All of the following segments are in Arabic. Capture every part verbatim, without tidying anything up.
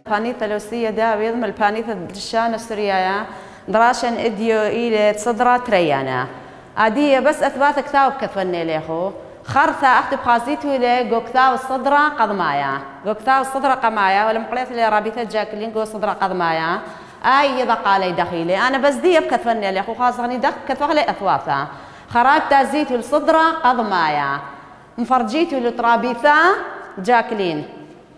بانيثا لوسية داويض من البانيثا دشان السريايا دراشن اديو إلى صدرة تريانا عادية بس أثبات كثاو بكثوني ليخو خرثة أختي بخازيتو إلى جو كثاو الصدرة قضمايا جو كثاو الصدرة قمايا ولا مقليث اللي رابطة جاكلين جو صدرة قضمايا أي إذا قالي دخيلي أنا بس دي بكثوني ليخو خاصني دخ كثوغلي أثواثا خراب تازيتو الصدرة قضمايا مفرجيتو لترابيثة جاكلين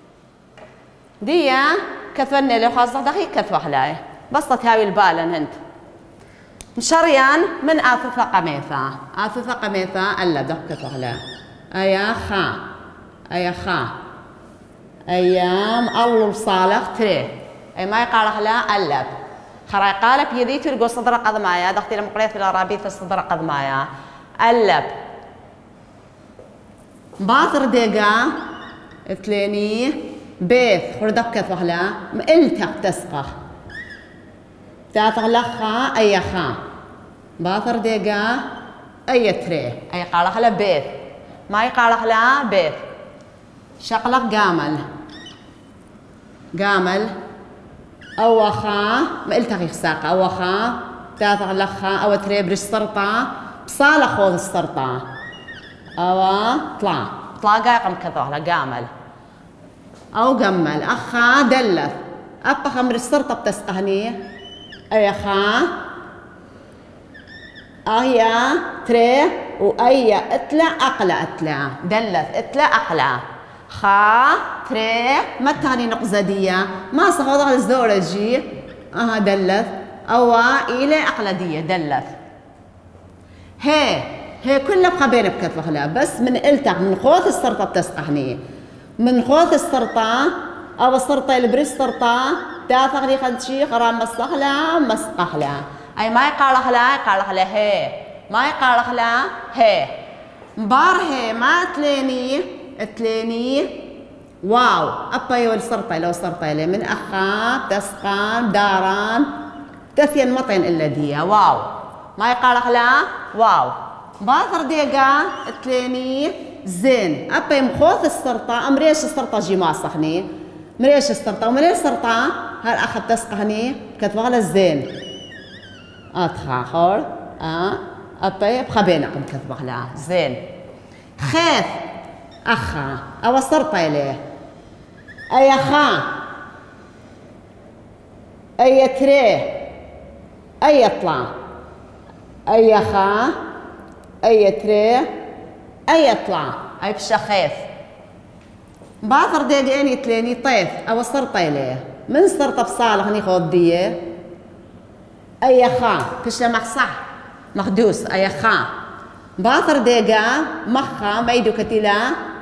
ديا كثفني لي خاصة دقي كثوخلاي بسطت هاوي البالن هنت مشريان من آثثة قميثة آثثة قميثة ألا دق كثوخلاي أيا خا أيا خا أيام الله صالح تري أي ما يقال لا ألب خراي قالب يدي تلقوا صدر قضمايا دختي لمقريث الأرابيث الصدر قضمايا ألب باطر ديقا تليني بيث خردك كثوخلا مقلتك تسقخ تاتغلخا أي خا باطر ديقا أي تري أي قالخلا بيث ما يقالخلا بيث شقلق قامل قامل أو خا مقلتك يخساق أو خا تاتغلخا أو تري برش سرطة بصالة خوض السرطة أو طلع طلع قايقم كثوخلا قامل أو جمل أخا دلث أبقى خمر السرطة بتسقهني أي خا أهيا تري وأي أتلا أقلا أتلا دلث أتلا أقلا خا تري ما تاني نقزدية ما صخوض على الزورجي أها دلث أو إلى أقلدية دلث هي هي كلها بخبين بكتفخلا بس من قلتك من خوث السرطة بتسقهني من خوث السرطة أو السرطة اللي بريش سرطة تاثق لي خد شي خرام مسخلا مسقخلا أي ما يقال خلا يقال خلا هي ما يقال خلا هي مبار هي ما تليني تليني واو أبا يو السرطة لو سرطة لي من أخا تسقان داران تثين مطين إلا دي واو ما يقال خلا واو باثر ديقا تليني زين أبا مخوث السرطة أم ريش السرطة جي ماسخني مريش السرطة ومريش السرطة هل أخذ تسقهني كتبغل الزين أتخا خور أه أبا بخبينكم كتبغلا زين خيث أخا أو السرطة إليه أي أخا أي تري أي يطلع أي أخا أي تري أي يطلع أي بشخيث باثر ديقيني تليني طيف أو السرطة إليه من سرطة بصالح هني خودية أي خا كشلا مخصح مخدوس أي خا باثر ديقا مخا ميدو كتلا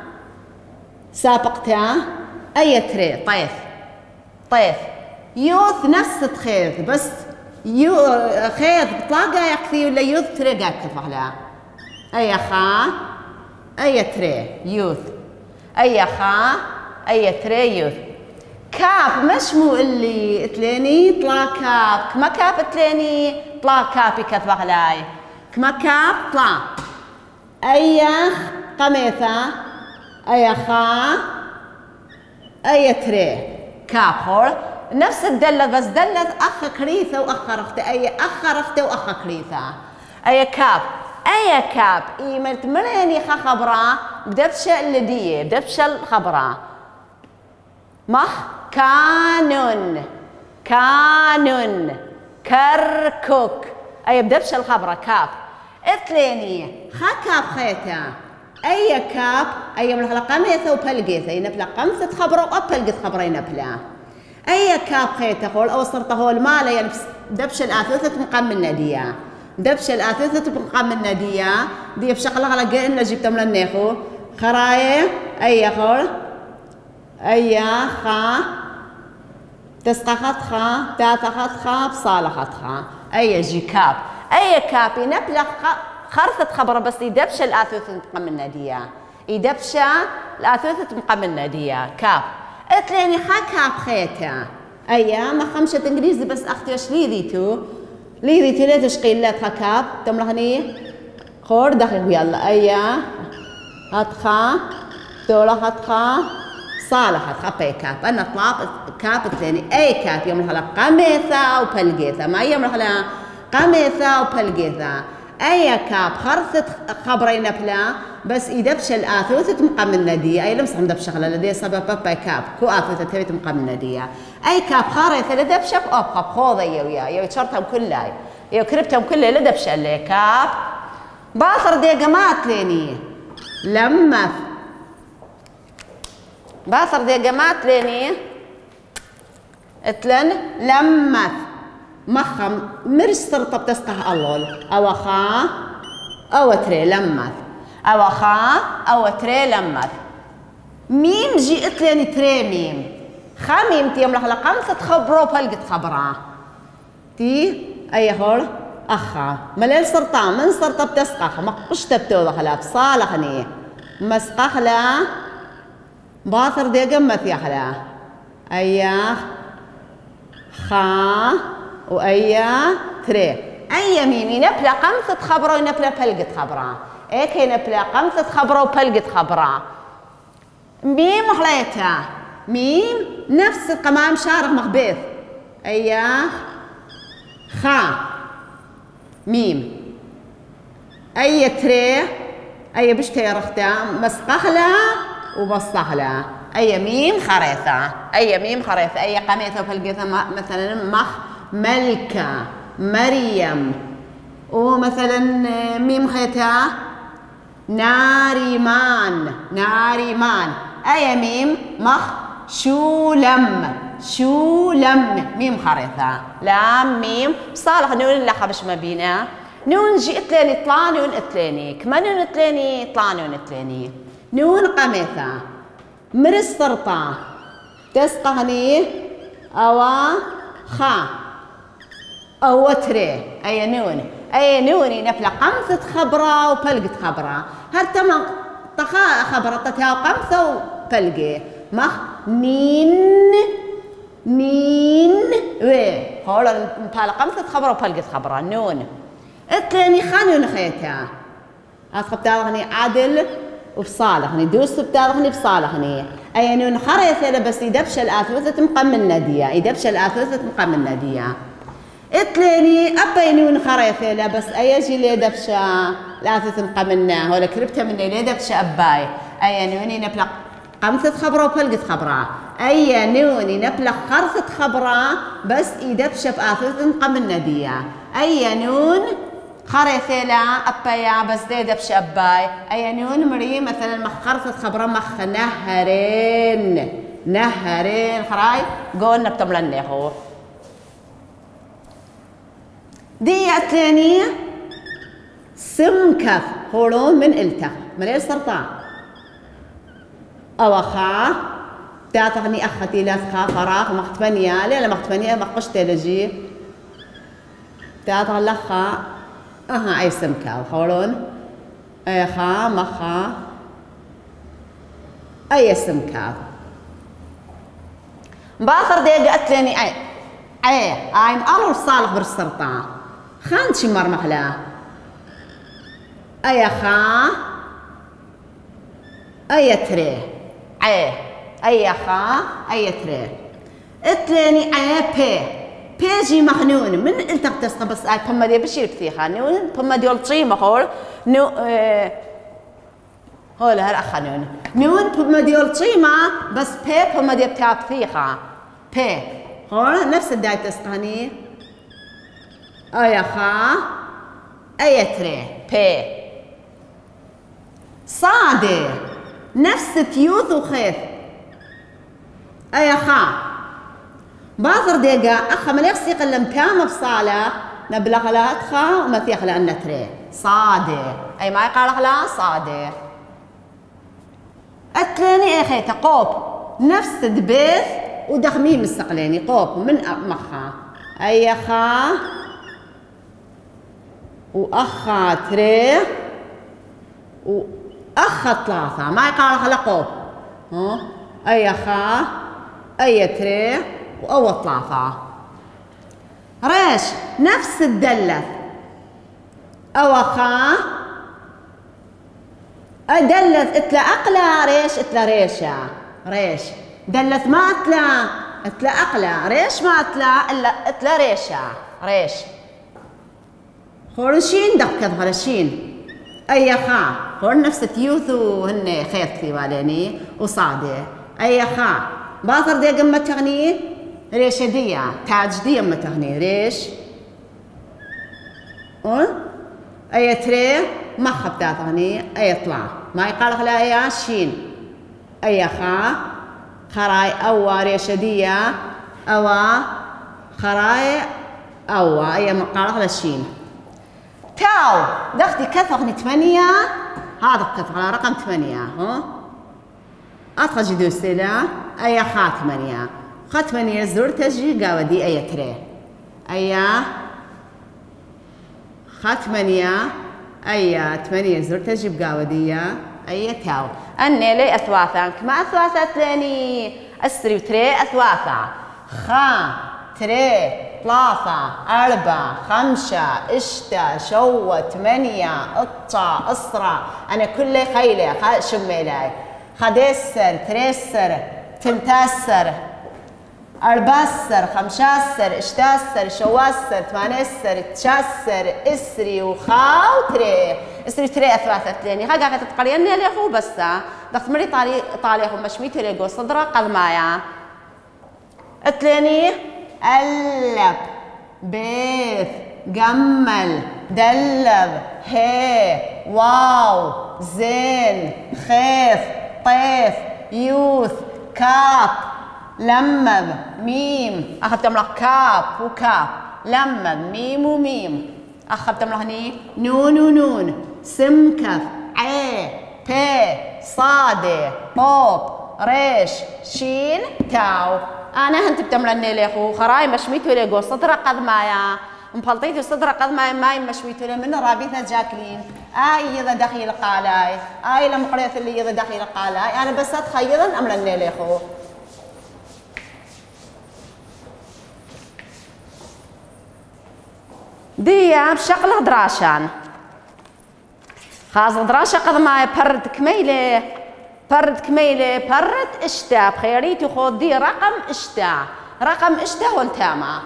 سابقتا أي تري طيف طيف يوث نفس تخيث بس يو خيث بطلاقة يكفي ولا يوث تري قاعد كفهلا أي خا أي تري يوث أي خا أي تري يوث كاب مش مو اللي تليني طلع كاب كما كاب تليني طلع كابي كتبه لاي كما كاب طلع أي قميثة أي خا أي تري كاب خور نفس الدلة بس دلة أخ كريثة وأخ رخته أي أخ رخته وأخ كريثة أي كاب أي كاب إيملت مريني خا خبرة بدبش اللدية بدبش الخبرة مخ كانون كانون كركوك أي بدبش الخبرة كاب اتليني خا كاب خيتا أي كاب أي من القميثة وبلقيثة ينبلا قمثة خبرة وأبلقيث خبرة ينبلا أي كاب خيتا هول أو صرت هول مالا يعني دبش الآثوثة مقام النادية دبش الآثوثة مقام النادية دي بشغلة على جئنا جبتم للنيخو خراية أي خور أي خا تسقخت خا تاثخت خا بصالحت خا أي جي كاب أي كاب ينبلا خرثة خبرة بس يدبش الآثوثة مقام النادية يدبش الآثوثة مقام النادية كاب اتليني خا كاب خيتا أيا ما خمشة إنجليزي بس أختي وش ليذيتو ليذيتو ليه تشقيل لك خا كاب تمرهني خور دخل يلا أيا هات خا تولا هات خا صالحت خبي كاب أنا طلاق كاب الثاني أي كاب يوم الهلا قميثة وبلقيثة ما يوم الهلا قميثة وبلقيثة أي كاب خرثت خبرين بلا بس إذا بشل آثوثة مقام الندية أي لمس عندها بشغلة لدي سبب بابا كاب كو آثوثة تبيت مقام الندية أي كاب خارثة لدى بشك أبقى بخوضة يويا يو تشرتهم كلها يو كربتهم كلها لدى بشل كاب باثر ديقمات ليني لمث باثر ديقمات ليني اتلن لمث مخم مرش سرطة بتسقح أول أو خا أو تري لمث أو خا أو تري لمث ميم جيت لاني تري ميم خا ميم تيم لها لقمت تخبرو بلقت خبرة تي أي هول أخا مليل سرطة من سرطة بتسقح ما قش تبتو خلاف صالحني مسقح لا باثر دي قمت يا خلا أيا خا وأيا تري أي ميمي نبلا قمصة خبرة ونبلا بلقت خبرة إيك نبلا قمصة خبرة وبلقت خبرة ميم حليتها ميم نفس القمام شارخ مخبيث أيا خا ميم أي تري أي بشتي رختا مسقخلة وبصخلة أي ميم خريثة أي ميم خريثة أي قميثة وبلقيثة مثلا مخ ملكة مريم ومثلا ميم خيتها ناريمان ناريمان أي ميم مخ شولم شولم ميم خريطة لام ميم صالح نون اللقب ما بينا نون جي اتلاني طلع نون اتلاني كما نون اتلاني طلع نون اتلاني نون قميثة مرس سرطة تسقهني أوا خا أو تري أي نون أي نوني نفلا قمثة خبرة وبلقت خبرة هل تم طخاء خبرة تتها قمثة وبلقي مخ نين نين وي هولا نتالا قمثة خبرة وبلقت خبرة نون اتلاني خانون خيتها أتخب تالغني عدل وبصالحني دوس بتالغني بصالحني أي نون خريثة بس يدبش الآثوثة مقام النادية يدبش الآثوثة مقام النادية اتلاني أبينون خريثة لا بس أي شيء لي دبشة لا تتنقمنا ولا كربتها مني لي دبشة أباي أي نوني نبلغ قمثة خبرة وبلقت خبرة أي نوني نبلغ خرثة خبرة بس يدبشة بآثوثة تنقمنا ديا أي نون خريثة لا أبايا بس دي دبشة أباي أي نون مري مثلا مخ خرثة خبرة مخ نهرين نهرين خراي قولنا بتملني هو دي الثانية سمكف هورون من التخ مليل سرطان أو أخا تعطغني أختي لا تخا فراغ مختفنيا لا لا مختفنيا مقش تلجي تعطغ لخا أها أي سمكة هورون أي خا مخا أي سمكة باثر دي قالتلني أي أي أيم أمر صالح بالسرطان خان شمر مخلا أي خا أي تري أي أي خا أي تري اتلاني أي بي بيجي مخنون من أنت بتسقى بس أي بما دي بشير كثير نون بما دي الطري مخول نو اه هول هالأخ نون نون بما دي الطري ما بس بي بما دي بتاع كثير بي هون نفس الداية تسقهني أي خا أي تري بي صادي نفس تيوث وخيث أي خا باثر ديقا أخا مليخ سيق اللمكامة بصالة نبلغ لا أتخا وما فيخ لأن تري صادي أي ما يقال لا صادي أتلاني أي خيث قوب نفس دبيث ودخميم السقليني قوب من مخا أي خا وأخا تري وأخا ثلاثة ما يقال خلا قوب ها أي خا أي تري وأو ثلاثة ريش نفس الدلة أو خا أدلت اتلا أقلا ريش اتلا ريشة ريش دلت ما أتلا أتلا أقلا ريش ما أتلا إلا أتلا ريشة ريش خورشين دقت خورشين أي خا خور نفس تيوثو هن خيط في واليني وصادي أي خا باطر دي قمة تغني ريش دي تاج دي قمة تغني ريش أه؟ أي تري ما خبتا تغني أي طلع ما يقال خلا أي شين أي خا خراي أو ريش دي أو خراي أو أي مقال خلا شين تاو دختي كثغني ثمانية هذا كثغ على رقم ثمانية ها أدخل جدو سلا أي خا ثمانية خا ثمانية زور تجي قاودي أي تري أي خا ثمانية أي ثمانية زور تجي بقاودية أي تاو أني لي أثواثا كما أثواثت لاني أسري تري أثواثا خا تري ثلاثة أربعة خمسة إشتا شوة ثمانية قطة أسرة أنا كل خيلة شميلاي خديسر تريسر تنتاسر أرباسر خمساسر إشتاسر شواسر ثمانيسر تشاسر إسري وخاو تري إسري تري أثلاثة لاني خا قاعدة تقريني اللي هو بس ضغط مري طالي طالي هم مشميتي ليجو صدرة قلمايا اتلاني قلب بيث جمل دلب هي واو زين خيف طيف يوث كاب لمب ميم أخذت ملح كاب وكاب لمب ميم وميم أخذت ملح هني نون ونون سمكف عي بي صادي طوب ريش شين تاو أنا هنت بتمرني ليخو خراي مشميتو ليجو صدرة قد مايا مبلطيتو صدرة قد مايا ماي مشميتو من رابطة جاكلين آي إذا دخيل قالاي آي لما قريت اللي إذا دخيل قالاي أنا بس أتخيلا أمرني ليخو ديا بشغلة دراشان خاص دراشة قد ماي برد كميلة برد كميلة برد اشتا بخيريتي خذي رقم اشتا رقم اشتا والتاما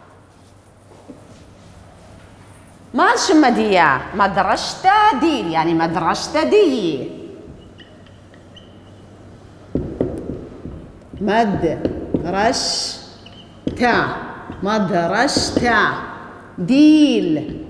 مالش مديا مدرشتا ديل يعني مدرشتا دي مدرشتا مدرشتا ديل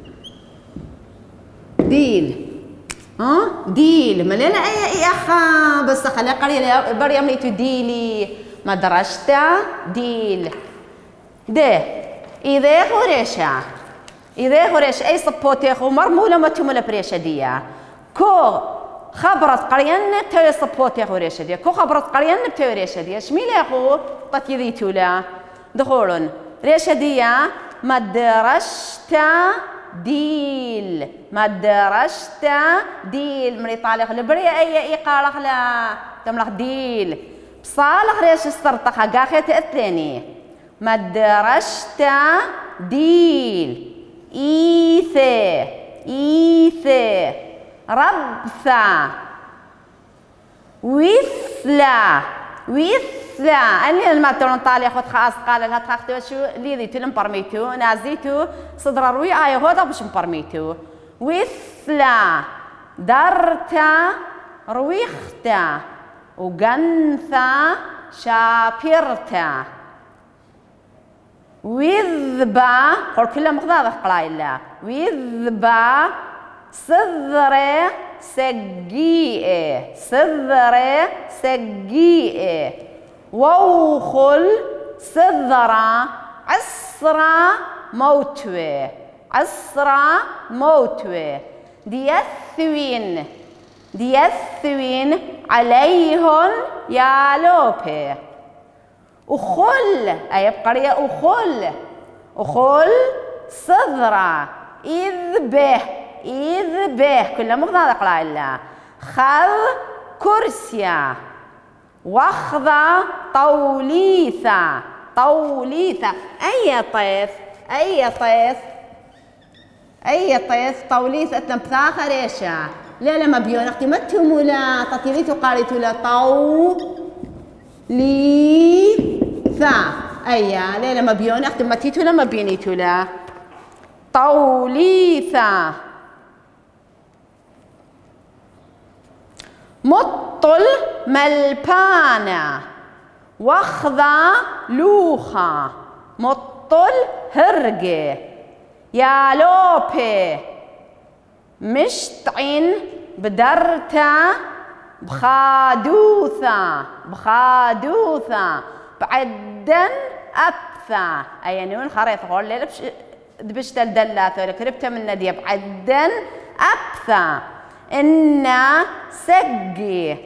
ديل ها ديل ملينا اي اي اخا بس خلي قريه بريم لي تديلي مدرشتا ديل ده اذا خوريشا اذا خوريش اي صبوتي خو مرموله ما تموله بريشه ديا كو خبرت قرينا تي صبوتي خوريشه ديا كو خبرت قرينا بتي ريشه ديا شميله خو طتيذي تولا دخولن ريشه ديا مدرشتا ديل مدرشتا ديل مري طالق لبري اي اقالق لا تملق ديل بصالح ريش السرطخه قاخي تأثليني مدرشتا ديل ايثي ايثي ربثا وثلا وثلا أني لما ترون طالع خد خاص قال لها تاخذ شو اللي ذي تلم برميتو نازيتو صدر روي آية هذا بش برميتو وثلا درتا رويختا وجنثا شابرتا وذبا قول كلها مقدار قلايلا وذبا صدري سجيئة صدري سجيئة ووخل صدرا عسرا موتوي عسرا موتوي ديثوين ديثوين عليهن يا لوبي أخل أي بقرية أخل أخل صدرا إذ به إذ به كلها مقدار أقرأ إلا خذ كرسيا واخذ طوليثا طوليثا أي طيف أي طيف أي طيف طوليث أتلم بثاخر إيشا لا لا ما بيون أختي ما تهموا لا تطيريتو قاريتو لا طو ثا أيا ليلة ما بيون أختم متيتو لا ما بينيتو لا طوليثا مطل ملبانا واخذا لوخا مطل هرقي يا لوبي مشتعين بدرتا بخادوثا بخادوثا بعدن أبثا أي نون خريطة قول لي لبش دبشت الدلات ولا كربتها من ندي بعدن أبثا إنا سقي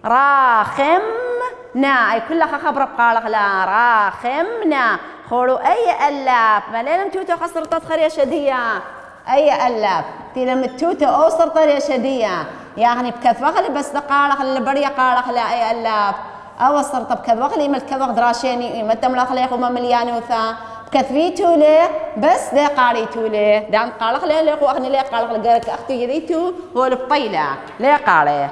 راخمنا أي كلها خبر بقالك لا راخمنا خورو أي ألاف ما ليلم توتو خسر تدخل يا شدية أي ألاف تيلم التوتو أوصر طريقة شدية يعني بكذا وقلي بس قالك اللي بريا قالك لا أي ألاف أوصر طب كذا وقلي مل كذا دراشيني متى ملاخليك وما مليان وثا كثفيتو ليه بس ده قاريتو ليه ده قالك ليه ليه وأخني ليه قالك لقالك أختي يديتو هو البطيلة ليه قاري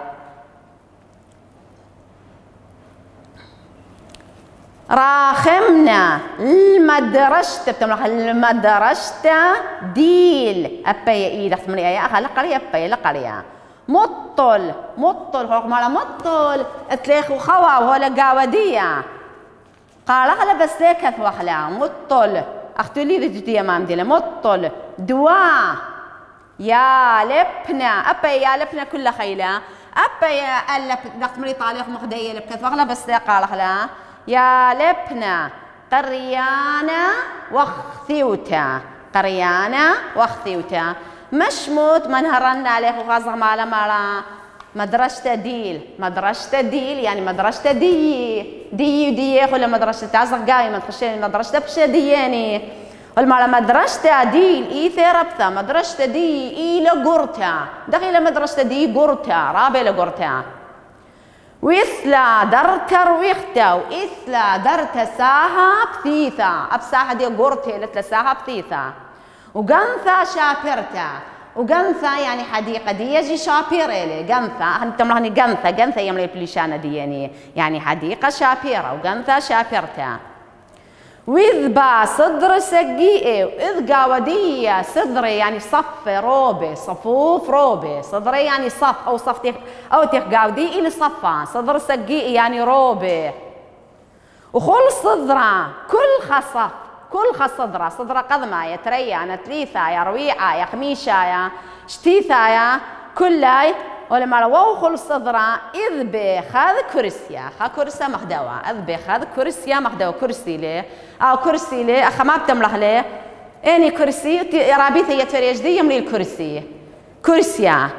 راخمنا المدرشة بتملخ المدرشة ديل أبي إيدك من أي أخا لقرية أبي لقرية مطل مطل هو مالا مطل اتليخ وخوا ولا قاودية قال أخلا بس ليك وخلا مطل أختو لي رجدية ما مدينة مطل دواء يا لبنا أبي يا لبنا كل خيلة أبي يا ألب دخت مري طالق مخدية لبكت وخلا بس ليك قال أخلا يا لبنا قريانا واخثيوتا قريانا واخثيوتا مشموت منهرنا عليه وغازغ مالا مالا مدرسة ديل مدرسة ديل يعني مدرسة دي دي دي ولا مدرسة تعزق قايمة ما تخشين مدرسة بش دياني والمالا مدرسة ديل إي ثيربتا مدرسة دي إي لقرتا دخيل مدرسة دي قرتا رابي لقرتا وإثلا درتر ويختا وإثلا درت ساها بثيثا أبساها دي قرتي لتلا ساها بثيثا وقنثا شابرتا وقنثا يعني حديقة دي يجي شابيرة لي قنثا أنت ملهني قنثا قنثا يملي بليشانة دي يعني يعني حديقة شابيرة وقنثا شابرتا وإذ با صدر سقيئي وإذ قاودية صدري يعني صف روبي صفوف روبي صدري يعني صف أو صف تيخ أو تيخ قاودي إلي صفا صدر سقيئي يعني روبي وخل صدرة كل خصف كل خص صدرة صدرة قدمة يا تريا أنا تليثة يا رويعة يا خميشة يا شتيثة يا كلاي ولما لو خل صدرة إذ بخذ كرسيا خا كرسيا مخدوة إذ بخذ كرسيا مخدوة كرسي ليه أو كرسي ليه أخا ما بتملح ليه إني كرسي رابيثة يا تريا جدي يملي الكرسي كرسيا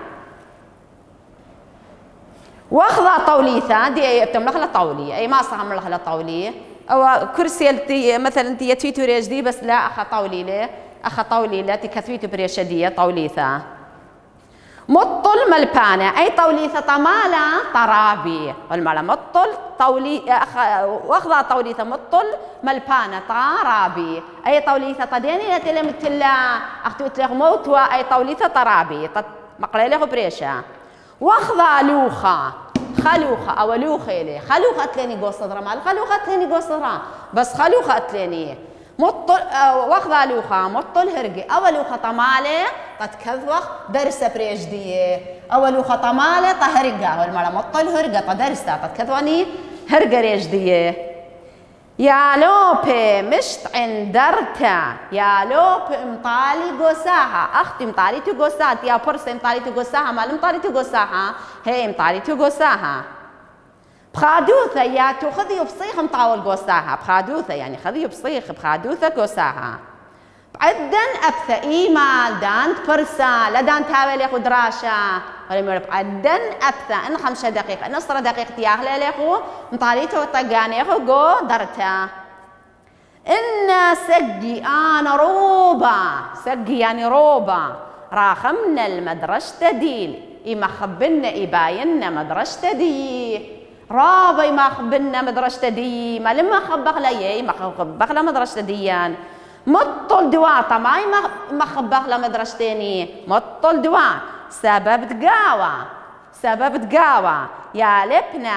واخذة طوليثة دي بتملح لها طولية أي ما صح ملح لها طولية أو كرسي التي مثلا انت يتفيتو ريجدي بس لا أخا طولي ليه أخا طولي لا تكثفيتو بريشدية طوليثة مطل ملبانة أي طوليثة طمالة طرابي والمالا مطل طولي أخا واخذة طوليثة مطل ملبانة طرابي أي طوليثة طديني لا تلم تلا أختو تلغ موتوا أي طوليثة طرابي مقليله بريشة واخذة لوخة خلوخة أو لوخة لي خلوخة أتليني قوس صدرة مال خلوخة أتليني قوس صدرة بس خلوخة أتليني مطل واخذة لوخة مطل هرقي أو لوخة طمالة تتكذوخ درسة بريجدية أو لوخة طمالة تهرقة والمرة مطل هرقة تدرسة تتكذوني هرقة ريجدية يا لوبي مشت عندرتا يا لوبي مطالي قوساها أختي مطالي تقوسات يا برسي مطالي تقوساها مال مطالي تقوساها هي مطالي تقوساها بخادوثة يا تخذي بصيخ مطاول قوساها بخادوثة يعني خذي بصيخ بخادوثة قوساها بعدن أبثى إيمال دانت برسا لا دانت هاوي ليخو دراشة ولم بعدن أبثى إن خمسة دقيقة إن عشرة دقيقة تياخلي ليخو مطاليتو طقاني يخو قو درتا إن سقي أنا روبا سقي يعني روبا راخمنا المدرسة ديل إما خبنا إباينا مدرسة دي رابا ما خبنا مدرسة دي ما لما خبق لي ما خبق لا مدرسة ديان مطل دواء طماي ما خبق لا مدرستيني مطل دواء سبب تقاوى سبب تقاوى يا لبنا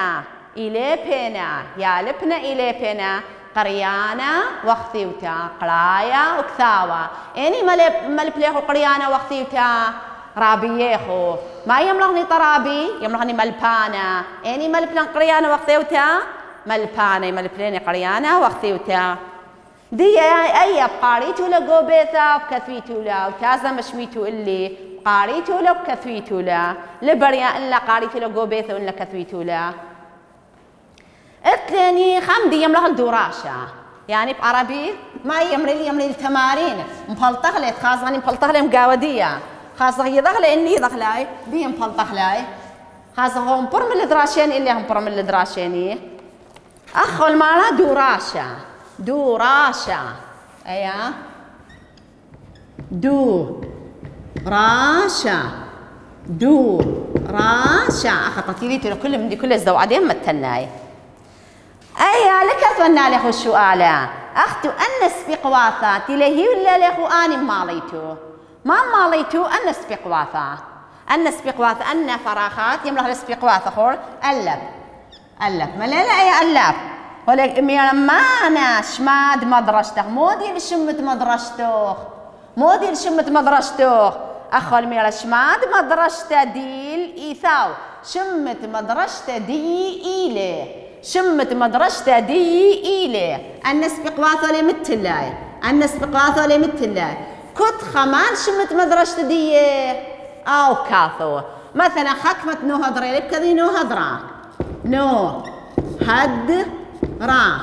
إلى بينا يا لبنا إلى بينا قريانا وخثيوتا قرايا وكثاوة إني ملب ليخو قريانا وخثيوتا رابيخو ما يملغني طرابي يملغني ملبانا إني ملبلن قريانا وخثيوتا ملبانا ملبلني قريانا وخثيوتا دي أي بقاريتو لقو بيثا بكثويتو لا وتازا مشميتو اللي قاريتو لا بكثويتو لا لبريا إلا قاريتو لقو بيثا وإلا كثويتو لا اتلاني خمدي يملغ الدوراشة يعني بعربي ما يمري لي يمري التمارين مبلطغلت خاصة أني مبلطغلي مقاودية خاصة هي دخلة إني دخلاي بي مبلطغلاي خاصة هم برم الدراشين اللي هم برم الدراشيني أخو المعنى دوراشة دوراشة أيا دو راشة دو راشة أخطتي لي تقول كل من دي كل الزوعدين متناي أيا لك أتمنى له السؤال أختو أنس بقواثا تلهي ولا له أني ماليتو ما ماليتو أنس بقواثا أنس بقواثا أن فراخات يملأ لس بقواثا خور ألب ألب ما لا لا أي ألب ولك ما أنا شماد مدرسته مودي لشمت مدرسته مودي لشمت مدرسته أخو الميرا شماد مدرسته ديل إيثاو شمت مدرسته دي إيلي شمت مدرسته دي إيلي الناس بقواثه لي متلاي الناس بقواثه لي متلاي كنت خمان شمت مدرسته دي أو كاثو مثلا خكمت نو هدري لك كذي نو هدرا نو هد را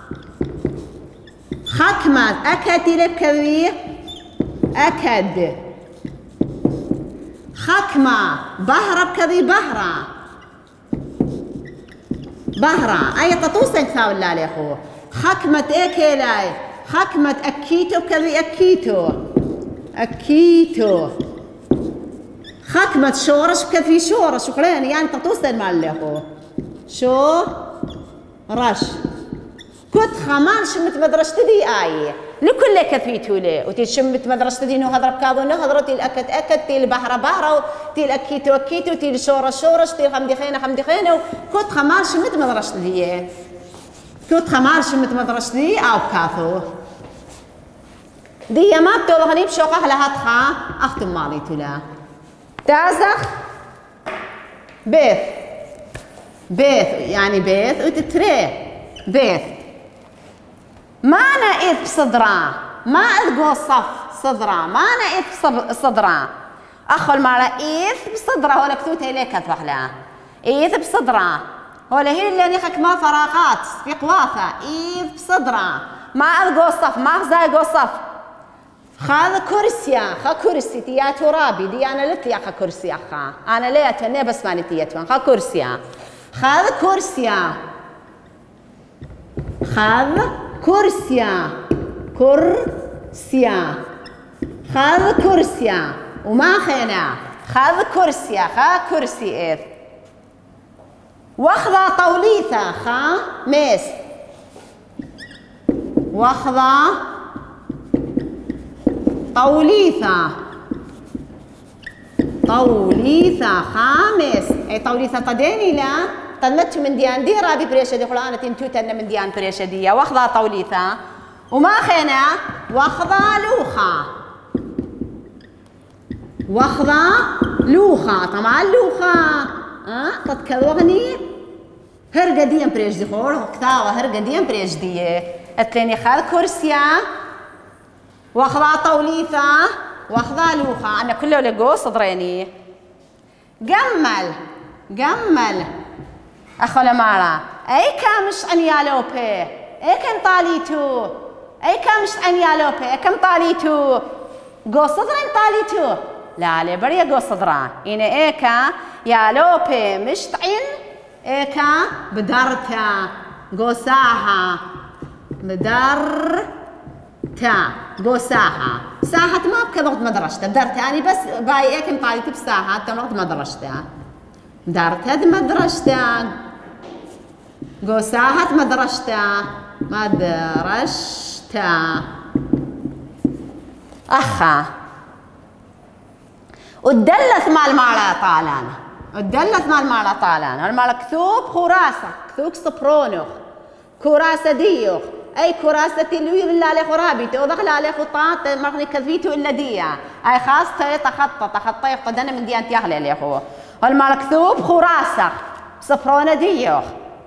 خكمت أكدي لك كذي أكد خكمة بهرب كذي بهرة بهرة أي تطوسن كثاو الله لي أخو خكمة إيكيلاي خكمة أكيتو كذي أكيتو أكيتو خكمة شورش كذي شورش وقلين يعني تطوسن مال لي أخو شو رش كنت خمان شمت مدرسة دي آية لكل كثيتو لي وتي شمت مدرسة دي نو هضرب كاظو نو هضرو تي الأكد أكد تي البحر بحر تي الأكيتو أكيتو تي الشورش شورش تي الخمدي خينة خمدي خينة كنت خمان شمت مدرسة دي كنت خمان شمت مدرسة دي أو كاثو دي ما بتوضغني بشوقة لها تخا أختم مالي تولا تازخ بيث بيث يعني بيث وتتري بيث ما أنا إذ بصدرا ما أذقو صف صدرا ما أنا إذ بصدرا أخو المرة إذ بصدرا ولا كتوتها إليك أتفحلا إذ بصدرا ولا هي اللي نيخك ما فراغات في قواثة إذ بصدرا ما أذقو صف ما أخزايقو صف خذ كرسيا خا كرسي تيا ترابي دي أنا لتلي أخا كرسي أخا أنا ليه أتوني بس ماني تياتوان خا كرسيا خذ كرسيا خذ كرسيا كرسيا خذ كرسيا وما خينا خذ كرسيا خا كرسي إذ واخذا طوليثة خا ميس واخذا طوليثة طوليثة خامس أي طوليثة طديني لا طلمت من ديان دي رابي بريشة دي خلانة تنتوتنا من ديان بريشة دي واخذا طوليثة وما خينا واخذا لوخة واخذا لوخة طبعا لوخة أه تتكلوغني هرقة ديان بريش دي خور كثاوة هرقة ديان بريش دي اتليني خذ كرسيا واخذا طوليثة واخذا لوخة أنا كله لقو صدريني جمل جمل أخو لمارا أي كامش أن يالوبي أي كم طاليتو أي كامش أن يالوبي أي كم طاليتو قو صدرين طاليتو لا لي بريا قو صدران إني إيكا يالوبي مشتعين إيكا بدرتا قو ساحة بدر تا قو ساحة ساحة ما بكذا مدرسته درت يعني بس باي اكم طاليت بساحة تمرت مدرسته درت هذه مدرسته قو ساحة مدرسته مدرسته أخا والدلث مال مالا طالان الدلت مال مالا طالان المال كثوب خراسة كثوك صبرونوخ كراسة ديوخ أي كراسة اللي إلا عليه خرابيته ودخل عليه خطاط مغني كذبيته إلا ديا أي خاص تخطى تخطى يقدنا من ديان تياخلي اللي هو المال كثوب خراسة صبرونة ديوخ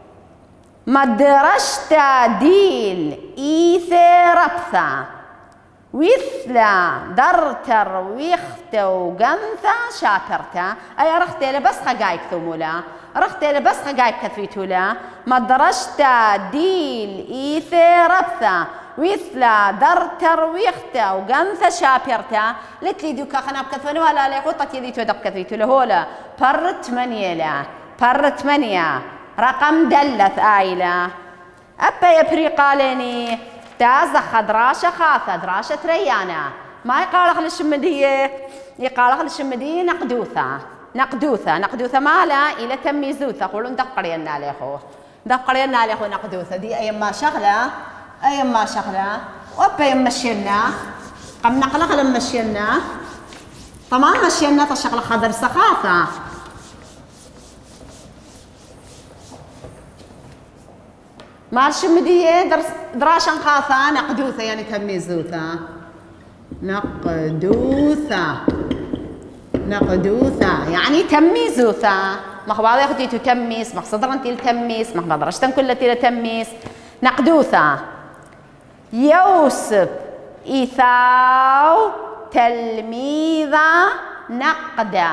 مدرشتا ديل إيثي ربثا ويثلا درتر ويختا وقنثا شاكرتا أي رختي لبس خقايك ثمولا رختي لبس خقايك كثفيتولا مدرشتا ديل إيثي ربثا ويثلا درتر ويختا وقنثا شاكرتا لتلي دوكا خناب كثفنو هلا لي خطة يدي تودق كثفيتولا هولا برت منيلا برت منيا رقم دلث آيلة أبا يبري قالني تازا خدراشة خاثة دراشة ريانا ما يقالخ للشمدية يقالخ للشمدية نقدوثة نقدوثة نقدوثة مالا إلى تميزوثة قولون دقرينا ليخو دقرينا ليخو نقدوثة دي أيما شغلة أيما شغلة وأبا يمشينا قم نقلق لمشينا طبعا مشينا تشغل خضر سخاثة مال شمدية درس دراشا خاثة نقدوثة يعني تميزوثة نقدوثة نقدوثة يعني تميزوثة ما خباضي أختي تتميس ما صدرن تيل تميس ما خباضرشتن كلها تيل تميس نقدوثة يوسف إيثاو تلميذة نقدة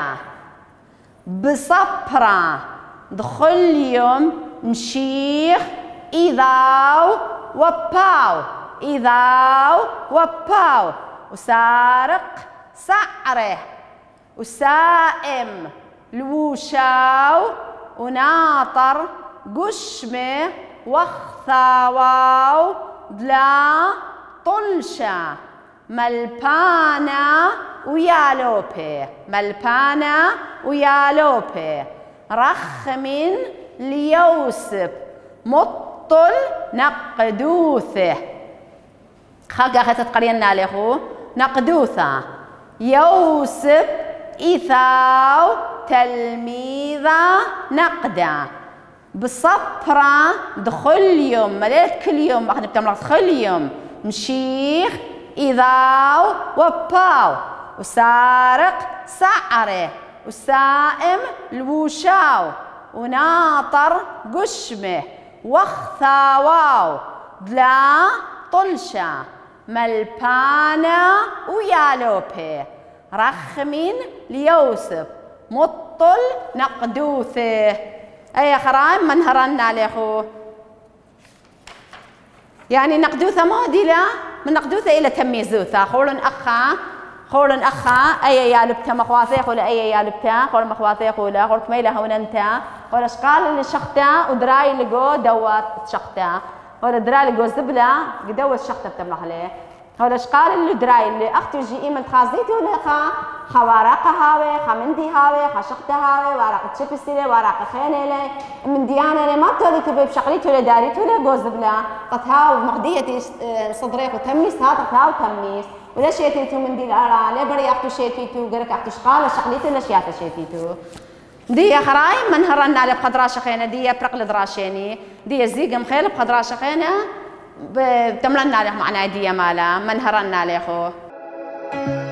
بصبرة دخل يوم مشيخ إذاو وباو إذاو وباو وسارق سعره وسائم الوشاو وناطر قشمه وخثاواو دلا طلشة ملبانا ويالوبي ملبانا ويالوبي رخمن ليوسف مطل نقدوثه خاقا خطت قرينا له نقدوثة يوسف إيثاو تلميذة نقدة بصبرة دخل يوم مليت كل يوم احنا بتملك دخل يوم مشيخ إذاو وباو وسارق سعره وسائم الوشاو وناطر قشمه وخثاواو دلا طلشة ملبانا ويالوبي رخمين ليوسف مطل نقدوثه أي خرايم منهرنا عليه يعني نقدوثة موديلة من نقدوثة إلى تميزوثة خولن أخا خولن أخا أي يالبتا مخواثيخ ولا أي يالبتا خول مخواثيخ ولا خول كميلة هون أنت ولا شقال اللي شختا ودراي اللي جو دوات شختا ولا دراي اللي جو زبلة قدوت شختا بتملح عليه ولا شقال اللي دراي اللي أختي جي إيمل خازيتي ولا خا خوارق هاوي خمندي هاوي خشختا هاوي ورق تشبسي ورق خيني لي من ديانة ما تولي تبي بشغليتي ولا داريتي ولا جو زبلة قطها ومقضيتي صدريك وتميس هذا قطها وتميس ولا شيتيتو من دي الأرا لا بري أختو شيتيتو قرك أختو شقالة شغليتي ولا شياتا شيتيتو دي خرايم من هرنا على بقدرة شخينة دي برق لدراشيني دي زيقم خيل بقدرة شخينة بتملنا عليه معنا دي مالا من هرنا عليه خو